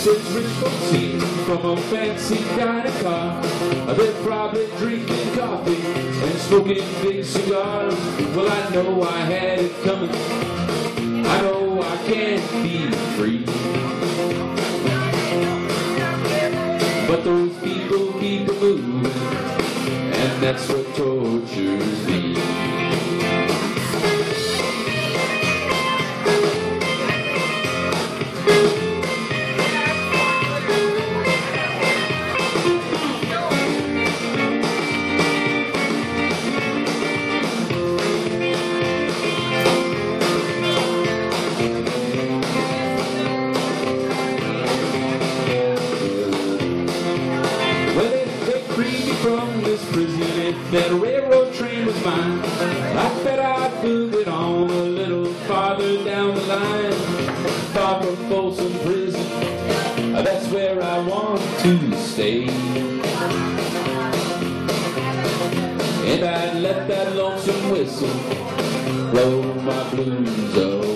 Since rich folks see from a fancy kind of car, they're probably drinking coffee and smoking big cigars. Well, I know I had it coming. I know I can't be free. But those people keep it moving, and that's what tortures me. From this prison, if that railroad train was mine, I bet I'd move it on a little farther down the line. Far from Folsom Prison, that's where I want to stay. And I'd let that lonesome whistle blow my blues away.